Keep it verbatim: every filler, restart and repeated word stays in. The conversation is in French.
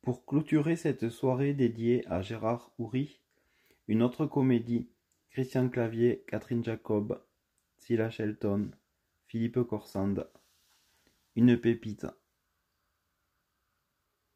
Pour clôturer cette soirée dédiée à Gérard Houry, une autre comédie, Christian Clavier, Catherine Jacob, Zilla Shelton, Philippe Corsand. Une pépite.